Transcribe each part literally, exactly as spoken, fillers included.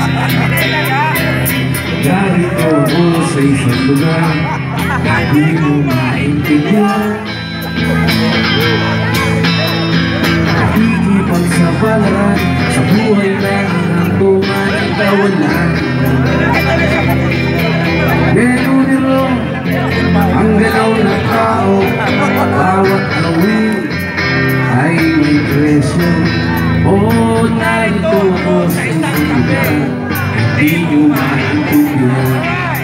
Narito ko sa isang lugar, hindi mo maintindihan. Nakikipagsapalaran sa buhay lang ang tungan ang kawalan. Ganuniro ang galaw ng tao, bawat awin ay may presyo. Oh, narito ko sa isang lugar, hindi nyo maintindihan.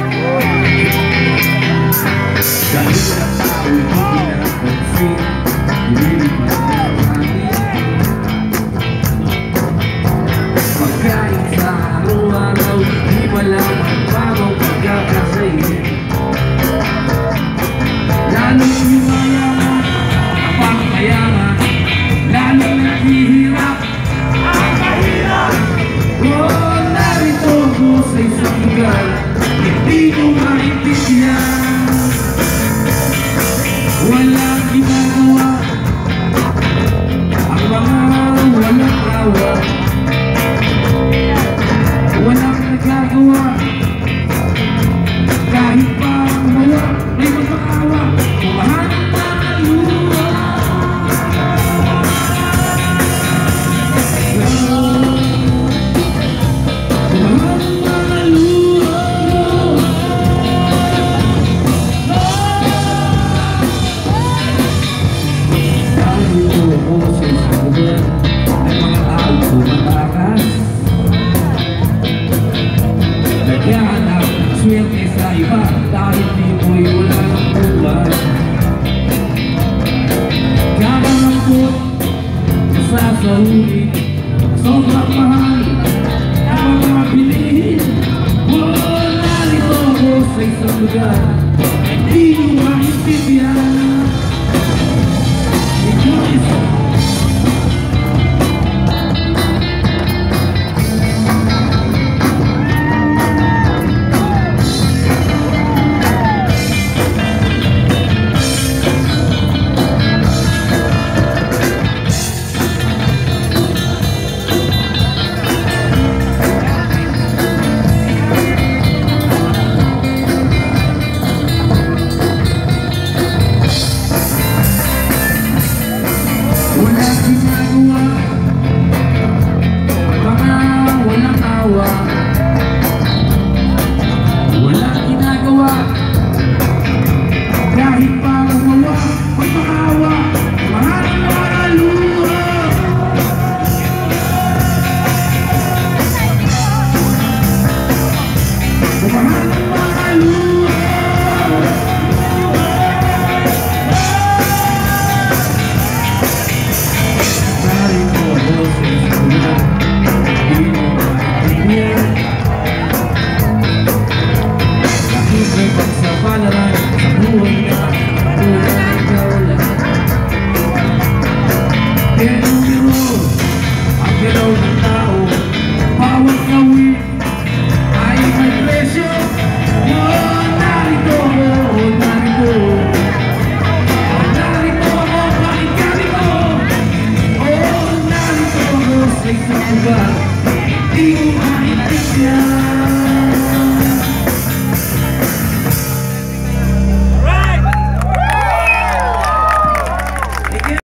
Dahil ang tao'y hindi napansin, hindi napansin. Pagkain sa araw-araw, di malaman bagong pagkakasayin. Lalong yumayaman, ang mayaman, lalong naghihirap ang mahirap. Oh, narito ko sa isang lugar, hindi nyo maintindihan. Walang ginagawa ang mga walang awa, walang nagagawa kahit pa mawa may magpakawa. Kumahal ang mga luha, kumahal ang mga luha. Narito ko sa isang lugar, ang mga tao tumatakas, naghahanap swerte sa iba dahil di mo'y wala ng buhay. Kakalangkot, masasahuli, sobrang mahal ang mga bilihin. Oh, narito ko sa isang lugar, hindi nyo maintindihan. Walang ginagawa mga walang awa, walang ginagawa kahit pa umawa magpakawa. Mahal ang mga luha, mahal ang mga luha. Nakikipagsapalaran sa buhay na tunay ang kawalan. Ganuniro ang galaw ng